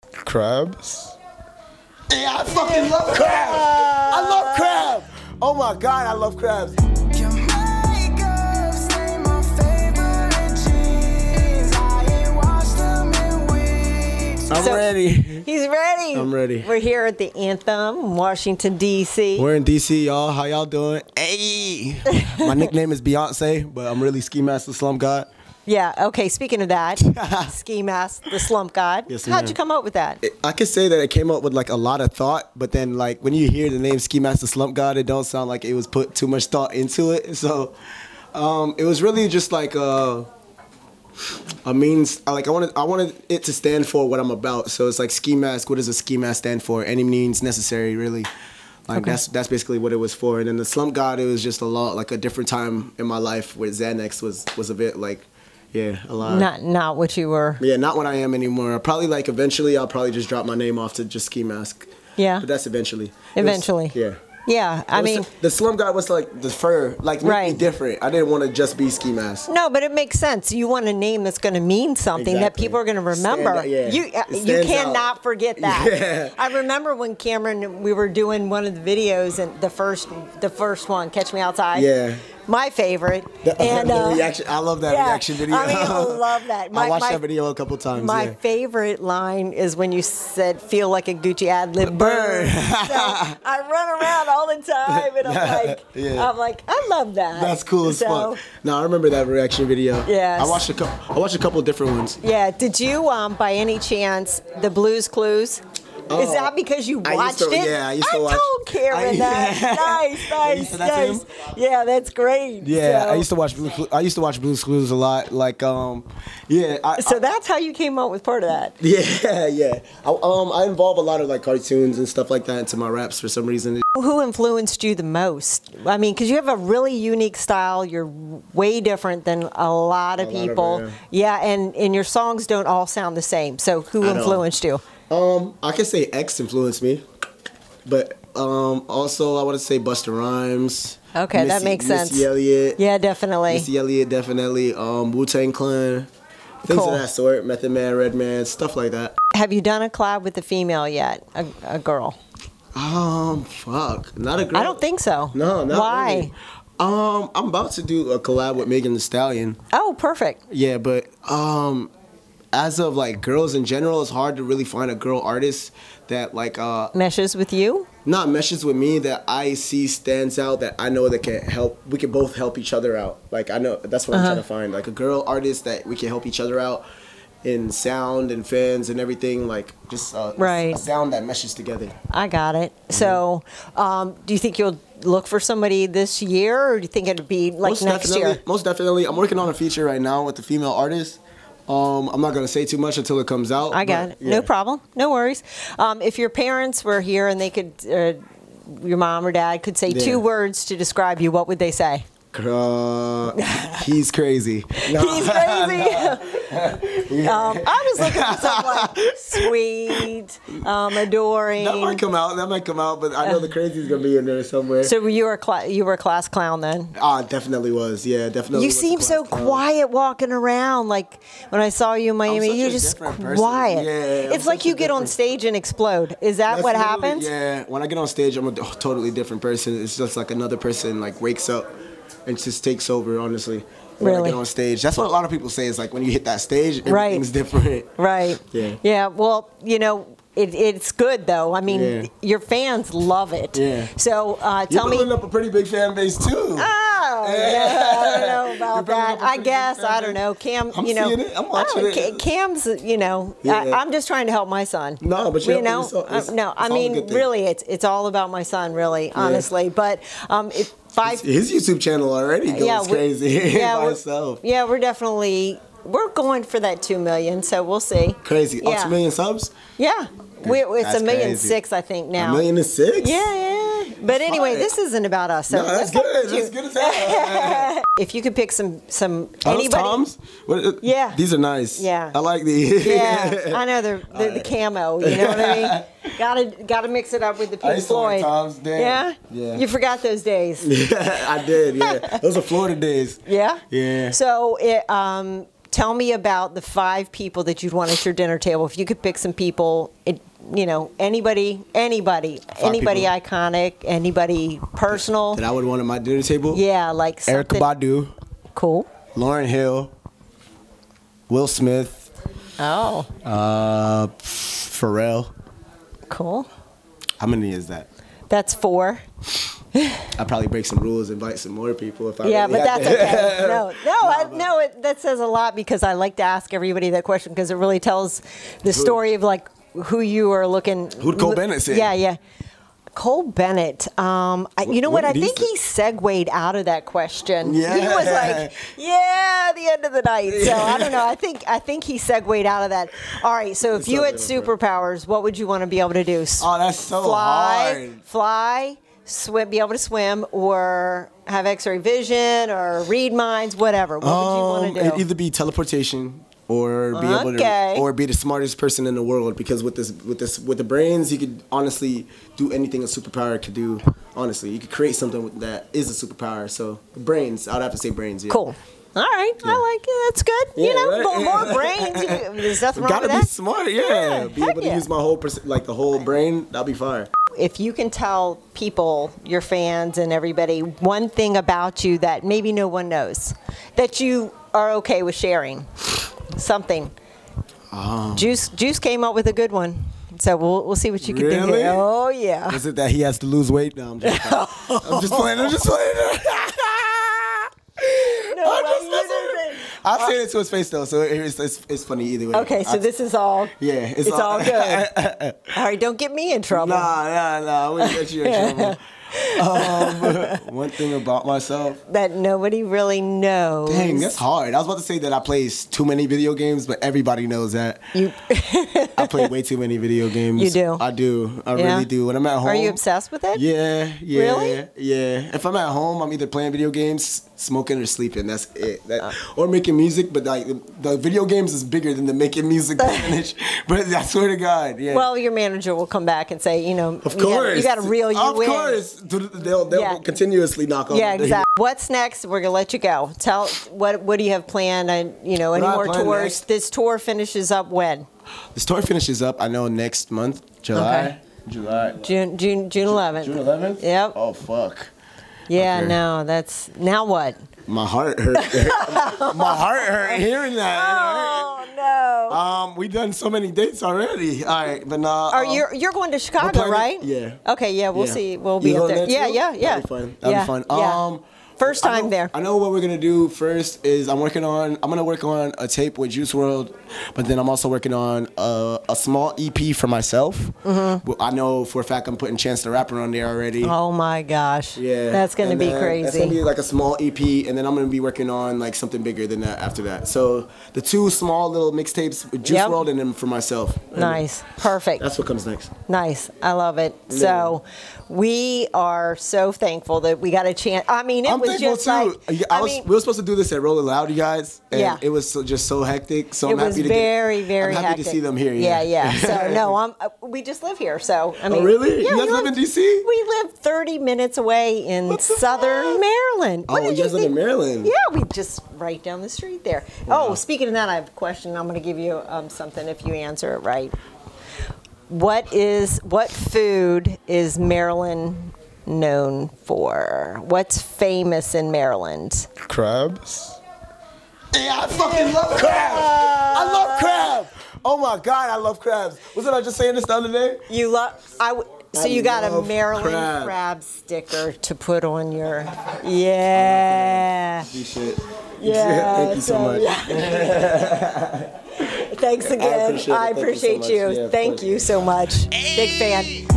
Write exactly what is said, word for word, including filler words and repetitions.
Crabs? Yeah, I fucking yeah. love crab. I love crab. Oh my God, I love crabs. I'm so ready. He's ready. I'm ready. We're here at the Anthem, Washington, D C We're in D C, y'all. How y'all doing? Hey. My nickname is Beyonce, but I'm really Ski Mask the Slump God. Yeah, okay, speaking of that, Ski Mask the Slump God. Yes, How'd ma'am. you come up with that? I could say that it came up with like a lot of thought, but then like when you hear the name Ski Mask the Slump God, it don't sound like it was put too much thought into it. So um, it was really just like a, a means, like I wanted, I wanted it to stand for what I'm about. So it's like ski mask. What does a ski mask stand for? Any means necessary, really. Like Okay. that's that's basically what it was for. And then the Slump God, it was just a lot, like a different time in my life where Xanax was was a bit like, yeah, a lot. Not not what you were. Yeah, not what I am anymore. Probably like eventually I'll probably just drop my name off to just Ski Mask. Yeah. But that's eventually. It was- Eventually. yeah. Yeah, I It was- mean, the Slump God was like the fur, like make Right. me different. I didn't want to just be Ski Mask. no, but it makes sense. You want a name that's going to mean something that Exactly. people are going to Stand remember. out, yeah. You It uh, you stands cannot out. forget that. Yeah. I remember when Cameron, we were doing one of the videos, and the first the first one, Catch Me Outside. Yeah. My favorite. The, and the uh, reaction, I love that yeah, reaction video. I mean, I love that. My, I watched my, that video a couple times. My yeah. favorite line is when you said, "Feel like a Gucci ad lib burn." Burn. So I run around all the time, and I'm like, Yeah. I'm like, I love that. That's cool as so, fuck. No, I remember that reaction video. Yes. I watched a couple. I watched a couple different ones. Yeah. Did you, um, by any chance, the Blues Clues? Is Oh, that because you I watched used to- it? yeah, I used to watch- told Karen I- that. Nice, Yeah, you nice, said that to nice. him? Yeah, that's great. Yeah, So, I used to watch. Blue, Clu- I used to watch Blue's Clues a lot. Like, um, yeah. I, So I, that's how you came up with part of that. yeah, yeah. I, um, I involve a lot of like cartoons and stuff like that into my raps for some reason. Who influenced you the most? I mean, because you have a really unique style. You're way different than a lot of A lot of people. it, yeah, and, and your songs don't all sound the same. So who At all. influenced you? Um, I could say X influenced me, but um, also I want to say Busta Rhymes. Okay, that Missy- makes sense. Missy Elliott. Yeah, definitely. Missy Elliott, definitely. Um, Wu-Tang Clan. Things Cool. of that sort. Method Man, Redman, stuff like that. Have you done a collab with a female yet? A, a girl? Um, fuck. Not a girl. I don't think so. No, not Why? really. Um, I'm about to do a collab with Megan Thee Stallion. Oh, perfect. Yeah, but um, as of like girls in general, it's hard to really find a girl artist that like uh Meshes with you? not meshes with me that I see stands out that I know that can help. We can both help each other out. Like I know that's what Uh-huh. I'm trying to find. Like a girl artist that we can help each other out in sound and fans and everything. Like just uh, Right. a sound that meshes together. I got it. So, um, do you think you'll look for somebody this year, or do you think it'd be like most next definitely, year? Most definitely. I'm working on a feature right now with the female artist. Um, I'm not gonna say too much until it comes out. I got but, it. No yeah. problem. No worries. Um, if your parents were here and they could, uh, your mom or dad could say Yeah. two words to describe you, what would they say? Uh, he's crazy. No. He's crazy. um, I was looking for something like sweet, um, adoring. That might come out. That might come out. But I know the crazy's gonna be in there somewhere. So you were a cla- you were a class clown then. Ah, definitely was. Yeah, definitely. You was a seem so class clown. quiet walking around. Like when I saw you in Miami, such you're a just different person. quiet. Yeah, I'm it's like such a you get on different- stage and explode. Is that That's what literally- happens? Yeah. When I get on stage, I'm a totally different person. It's just like another person like wakes up and just takes over. Honestly. When Really? I get on stage, that's what a lot of people say. Is like when you hit that stage, Right. everything's different. Right. Yeah. Yeah. Well, you know, it, it's good though. I mean, Yeah. your fans love it. Yeah. So uh, You're tell me. building up a pretty big fan base too. Oh, yeah, I don't know You're about building that. up a I pretty guess big fan I don't base. know. Cam, I'm you know, seeing it. I'm watching oh, it. Ca- Cam's, you know, I, Yeah. I'm just trying to help my son. No, but you're you helping know, yourself. uh, It's- no, it's I all a mean, good thing. really, it's it's all about my son, really, honestly. But um, if five, His YouTube channel already goes yeah, we- crazy yeah, by we're- itself. yeah, we're definitely we're going for that two million. So we'll see. Crazy. Oh, Yeah. two million subs? Yeah, we, it's That's a million crazy. six, I think now. A million and six? Yeah, yeah. But anyway, fine. this isn't about us. So No, that's let's not good. put you- That's good as hell. If you could pick some some Are those anybody. Toms? What, uh, Yeah. These are nice. Yeah. I like these. Yeah, I know they're, they're the camo. You know what I mean? Gotta gotta mix it up with the I Pink used to wear Floyd. Toms, damn. Yeah? Yeah. You forgot those days. I did, yeah. Those are Florida days. Yeah. Yeah. So it, um, tell me about the five people that you'd want at your dinner table. If you could pick some people, it, you know, anybody, anybody, Five anybody people. iconic, anybody personal. That I would want at my dinner table. Yeah, like Erykah something. Badu, Cool. Lauryn Hill, Will Smith, Oh, uh, Pharrell. cool. How many is that? That's four. I'd probably break some rules, invite some more people if I Yeah, really but had that's to. okay. No, no, I, no. It, that says a lot because I like to ask everybody that question because it really tells the story of like who you are looking. Who'd Cole Bennett say? Yeah, yeah. Cole Bennett. Um, I, you know What what? I did he think say? he segued out of that question. Yeah. He was like, "Yeah, the end of the night." So I don't know. I think I think he segued out of that. All right. So if It's you so had different. superpowers, what would you want to be able to do? S- Oh, that's so fly, hard. fly, swim, be able to swim, or have X-ray vision, or read minds, whatever. What would you Um, want to it'd do? either be teleportation or be able Okay. to, or be the smartest person in the world. Because with this, with this, with the brains, you could honestly do anything a superpower could do. Honestly, you could create something with- that is a superpower. So brains, I'd have to say brains. Yeah. Cool. All right, I like it. That's good. Yeah, you know, right? more, more brains. You- There's nothing wrong Gotta with be that. smart, yeah. Yeah, be heck able to yeah. use my whole, perc- like the whole brain. That'd be fire. If you can tell people, your fans and everybody, one thing about you that maybe no one knows, that you are okay with sharing, something. Um, Juice Juice came up with a good one, so we'll we'll see what you can do Really? here. Oh yeah. Is it that he has to lose weight? No, I'm just, I'm just playing. I'm just playing. No, I'm well, just you messing didn't. with it. I'll say it to his face though, so it's, it's, it's funny either way. Okay, so I- this is all. Yeah, it's, It's all good. All right, don't get me in trouble. Nah, nah, nah. I wouldn't get you in trouble. Um, one thing about myself. That nobody really knows. Dang, that's hard. I was about to say that I play too many video games, but everybody knows that. You. I play way too many video games. You do? I do. I Yeah? really do. When I'm at home. Are you obsessed with it? Yeah, yeah, Really? yeah. If I'm at home, I'm either playing video games, smoking, or sleeping. That's it. That, Uh. or making music. But like the video games is bigger than the making music percentage. But I swear to God, yeah. Well, your manager will come back and say, you know, of you gotta- course, you got to reel you of in. Of course, they'll they'll Yeah. continuously knock on. Yeah, the- exactly. What's next? We're gonna let you go. Tell what what do you have planned? And you know, any What I more plan tours? next? This tour finishes up when? The story finishes up. I know next month, July. Okay. July. June June June eleventh. June eleventh. Yep. Oh fuck. Yeah. okay. No, that's now what? My heart hurt. My heart hurt hearing that. Oh no. Um, we done so many dates already. All right, but nah. Are um, you you're going to Chicago, planning- right? yeah. Okay. Yeah. We'll yeah. see. We'll You be up going there. too? Yeah. Yeah. Yeah. That'd be fun. That'd yeah, be fun. yeah. Um, First I time know- there. I know what we're gonna do first is I'm working on. I'm gonna work on a tape with Juice world, but then I'm also working on a, a small E P for myself. Mm-hmm. I know for a fact I'm putting Chance the Rapper on there already. Oh my gosh. Yeah, That's gonna and be then crazy. That's gonna be like a small E P, and then I'm gonna be working on like something bigger than that after that. So the two small little mixtapes with Juice Yep. world, and then for myself. And Nice. Perfect. That's what comes next. Nice. I love it. So we are so thankful that we got a chance. I mean, it I'm was thankful just too. like, I I was, mean, we were supposed to do this at Roll It Loud, you guys, and Yeah. it was so, just so hectic. So it I'm was happy to very, get, very I'm happy hectic. to see them here. Yeah, Yeah, yeah. So no, I'm. Uh, we just live here, so I mean. Oh, really? Yeah, You guys we live in D C? We live thirty minutes away in What the southern fuck? Maryland. What Oh, did you guys live in think? Maryland? Yeah, we just right down the street there. Wow. Oh, speaking of that, I have a question. I'm going to give you um, something if you answer it right. What is what food is Maryland known for? What's famous in Maryland? Crabs. Yeah, I fucking love crab. I love crab. Oh my God, I love crabs. Wasn't I just saying this the other day? You love. I. W- so I you got a love Maryland crab. crab. sticker to put on your. Yeah. G shit. Yeah. Thank you so much. Thanks again. appreciate it. I Thank you so appreciate much. you. Yeah, of Thank course. you so much. Big fan.